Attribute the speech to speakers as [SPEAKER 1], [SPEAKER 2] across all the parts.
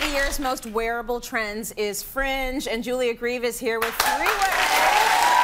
[SPEAKER 1] the year's most wearable trends is Fringe, and Julia Grieve is here with 3 ways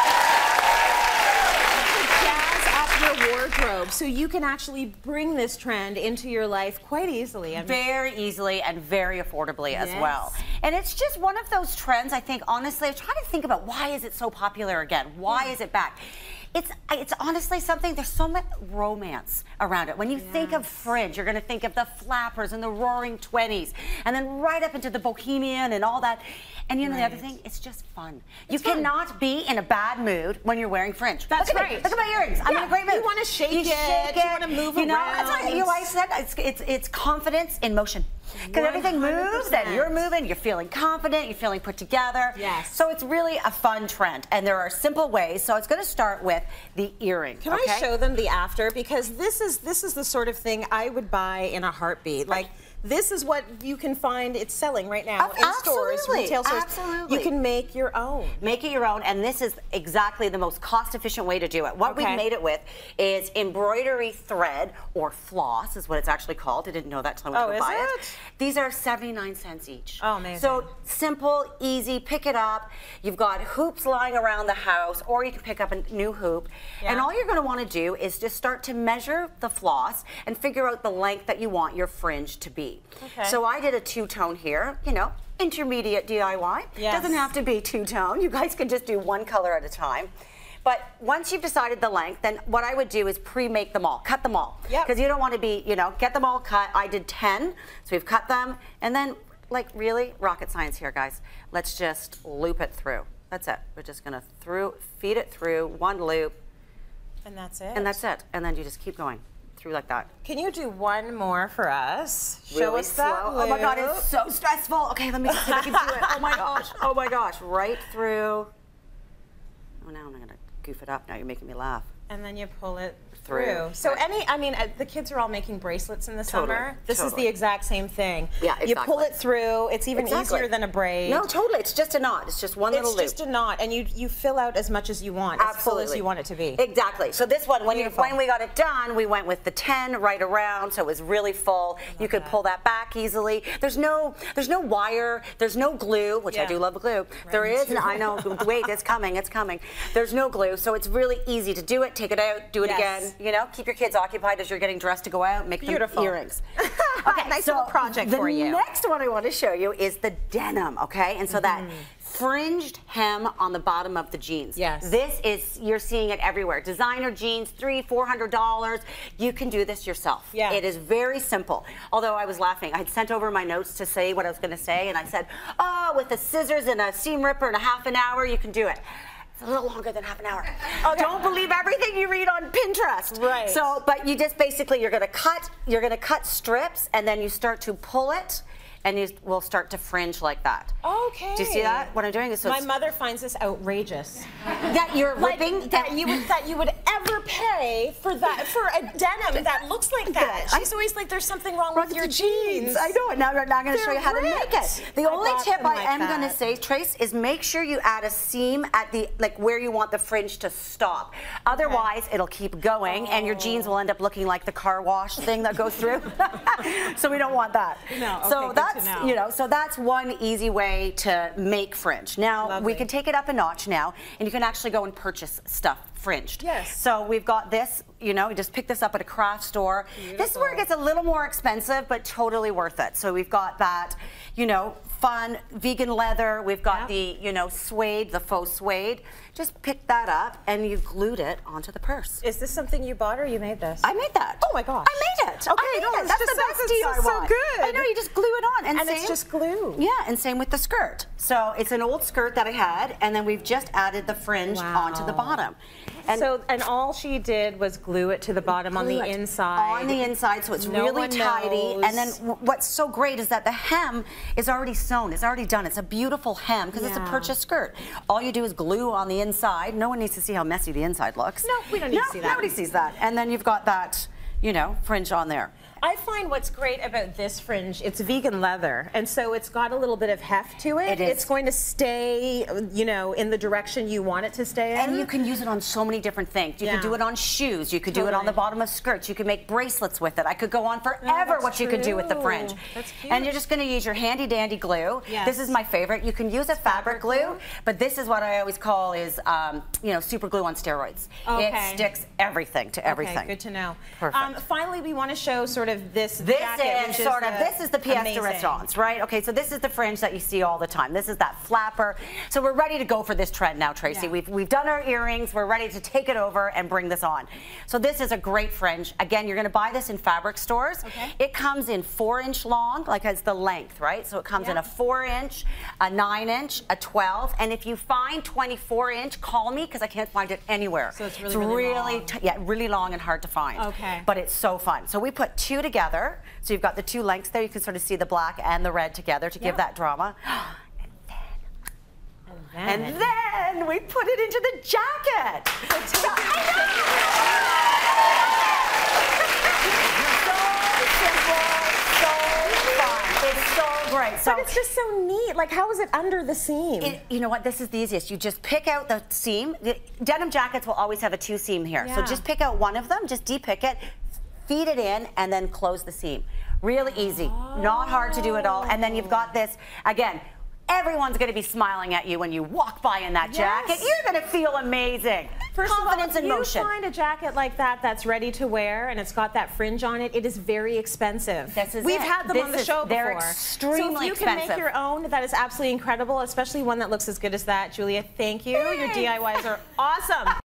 [SPEAKER 1] to jazz up your wardrobe, so you can actually bring this trend into your life quite easily.
[SPEAKER 2] Very easily and very affordably as well. And it's just one of those trends, I think, honestly, I'm trying to think about why is it so popular again? Why is it back? It's honestly something, there's so much romance around it. When you think of Fringe, you're going to think of the flappers and the roaring 20s, and then right up into the bohemian and all that. And you know the other thing, it's just fun. You cannot be in a bad mood when you're wearing Fringe. That's right. Look at my earrings. I'm in a great mood.
[SPEAKER 1] You want to shake it. You want to move around.
[SPEAKER 2] That's what you always said. It's confidence in motion. Because everything moves and you're moving, you're feeling confident, you're feeling put together.
[SPEAKER 1] Yes.
[SPEAKER 2] So it's really a fun trend, and there are simple ways. So it's going to start with the earring.
[SPEAKER 1] Can I show them the after? Because this is the sort of thing I would buy in a heartbeat. Like, this is what you can find it's selling right now in stores, retail stores.
[SPEAKER 2] Absolutely.
[SPEAKER 1] You can make your own.
[SPEAKER 2] Make it your own, and this is exactly the most cost-efficient way to do it. What we've made it with is embroidery thread, or floss is what it's actually called. I didn't know that until I went to buy it. These are 79 cents each.
[SPEAKER 1] Oh, amazing.
[SPEAKER 2] So simple, easy, pick it up. You've got hoops lying around the house, or you can pick up a new hoop. And all you're going to want to do is just start to measure the floss and figure out the length that you want your fringe to be. So I did a 2-tone here, you know, intermediate DIY. Doesn't have to be 2-tone. You guys can just do 1 color at a time. But once you've decided the length, then what I would do is pre-make them all, cut them all. Because you don't want to be, you know, get them all cut. I did 10, so we've cut them. And then, like, really, rocket science here, guys. Let's just loop it through. That's it. We're just going to feed it through 1 loop.
[SPEAKER 1] And that's it?
[SPEAKER 2] And that's it. And then you just keep going through like that.
[SPEAKER 1] Can you do 1 more for us?
[SPEAKER 2] Really
[SPEAKER 1] Show us that loop.
[SPEAKER 2] Oh my God, it's so stressful. Okay, let me see if I can do it. Oh my gosh. Oh my gosh. Right through. Oh, now I'm going to goof it up. Now you're making me laugh.
[SPEAKER 1] And then you pull it through. So I mean, the kids are all making bracelets in the summer. This is the exact same thing.
[SPEAKER 2] Yeah, exactly.
[SPEAKER 1] You pull it through. It's even easier than a braid.
[SPEAKER 2] No, totally. It's just a knot. It's just 1 little loop.
[SPEAKER 1] It's just a knot, and you fill out as much as you want, as full as you want it to be.
[SPEAKER 2] Exactly. So this one, when we got it done, we went with the 10 right around, so it was really full. You could pull that back easily. There's no wire. There's no glue, which I do love glue. There is, and I know. Wait, it's coming. It's coming. There's no glue, so it's really easy to do it. Take it out, do it again. You know, keep your kids occupied as you're getting dressed to go out, make them earrings.
[SPEAKER 1] Okay, nice little project for you.
[SPEAKER 2] The next one I want to show you is the denim, okay? And so that fringed hem on the bottom of the jeans. This is, you're seeing it everywhere. Designer jeans, $300, $400. You can do this yourself. It is very simple. Although I was laughing. I had sent over my notes to say what I was going to say, and I said, oh, with the scissors and a seam ripper in a half an hour, you can do it. A little longer than half an hour. Don't believe everything you read on Pinterest. So, but you just basically, you're gonna cut strips, and then you start to pull it, and you will start to fringe like that.
[SPEAKER 1] Okay.
[SPEAKER 2] Do you see that? What I'm doing is
[SPEAKER 1] my mother finds this outrageous.
[SPEAKER 2] That you're ripping
[SPEAKER 1] that you would ever pay for that, for a denim that looks like that. She's always like, there's something wrong with your jeans.
[SPEAKER 2] I know. Now I'm going to show you how to make it. The only tip I am going to say, Trace, is make sure you add a seam at the where you want the fringe to stop. Otherwise, it'll keep going, and your jeans will end up looking like the car wash thing that goes through. So we don't want that.
[SPEAKER 1] No.
[SPEAKER 2] So that's so that's one easy way to make fringe. Now we can take it up a notch now, and you can actually go and purchase stuff fringed. So we've got this, you know, you just pick this up at a craft store. This is where it gets a little more expensive, but totally worth it. So we've got that, you know, fun vegan leather. We've got the, you know, suede, the faux suede. Just pick that up and you glued it onto the purse.
[SPEAKER 1] Is this something you bought or you made this?
[SPEAKER 2] I made that.
[SPEAKER 1] Oh my gosh.
[SPEAKER 2] I made it. Okay, that's the best DIY.
[SPEAKER 1] So good.
[SPEAKER 2] I know, you just glue it on.
[SPEAKER 1] And it's just glue.
[SPEAKER 2] Yeah, and same with the skirt. So it's an old skirt that I had, and then we've just added the fringe onto the bottom.
[SPEAKER 1] And all she did was glue it to the bottom on the inside.
[SPEAKER 2] On the inside, so it's really tidy. And then what's so great is that the hem is already sewn. It's already done. It's a beautiful hem because it's a purchase skirt. All you do is glue on the inside. No one needs to see how messy the inside looks.
[SPEAKER 1] No, we don't need to see that.
[SPEAKER 2] Nobody sees that. And then you've got that, you know, fringe on there.
[SPEAKER 1] I find what's great about this fringe, it's vegan leather, and so it's got a little bit of heft to it.
[SPEAKER 2] It is.
[SPEAKER 1] It's going to stay, you know, in the direction you want it to stay in.
[SPEAKER 2] And you can use it on so many different things. You could do it on shoes. You could do it on the bottom of skirts. You could make bracelets with it. I could go on forever what you could do with the fringe.
[SPEAKER 1] That's cute.
[SPEAKER 2] And you're just going to use your handy dandy glue.
[SPEAKER 1] Yes.
[SPEAKER 2] This is my favorite. You can use a fabric glue, but this is what I always call is, you know, super glue on steroids.
[SPEAKER 1] Okay.
[SPEAKER 2] It sticks everything to everything.
[SPEAKER 1] Okay, good to know.
[SPEAKER 2] Perfect.
[SPEAKER 1] Finally, we want to show sort of this
[SPEAKER 2] This
[SPEAKER 1] jacket,
[SPEAKER 2] is sort of, this is the pièce de résistance, right? Okay, so this is the fringe that you see all the time. This is that flapper. So we're ready to go for this trend now, Tracy.
[SPEAKER 1] Yeah.
[SPEAKER 2] We've done our earrings. We're ready to take it over and bring this on. So this is a great fringe. Again, you're going to buy this in fabric stores.
[SPEAKER 1] Okay.
[SPEAKER 2] It comes in 4-inch long, like as the length, right? So it comes in a 4-inch, a 9-inch, a 12, and if you find 24-inch, call me because I can't find it anywhere.
[SPEAKER 1] So it's really long.
[SPEAKER 2] Yeah, really long and hard to find.
[SPEAKER 1] Okay.
[SPEAKER 2] But it's so fun. So we put two together. So you've got the two lengths there. You can sort of see the black and the red together to give that drama. And then we put it into the jacket. So simple, so fun. It's so great.
[SPEAKER 1] But it's just so neat. Like, how is it under the seam?
[SPEAKER 2] You know what? This is the easiest. You just pick out the seam. Denim jackets will always have a 2 seam here. So just pick out one of them. Just de-pick it. Feed it in and then close the seam. Really easy, not hard to do at all. And then you've got this, again, everyone's gonna be smiling at you when you walk by in that jacket. You're gonna feel amazing. Confidence in motion.
[SPEAKER 1] If you find a jacket like that that's ready to wear and it's got that fringe on it, it is very expensive. We've had them on the show before.
[SPEAKER 2] They're extremely expensive.
[SPEAKER 1] So if you can make your own, that is absolutely incredible, especially one that looks as good as that. Julia, thank you. Your DIYs are awesome.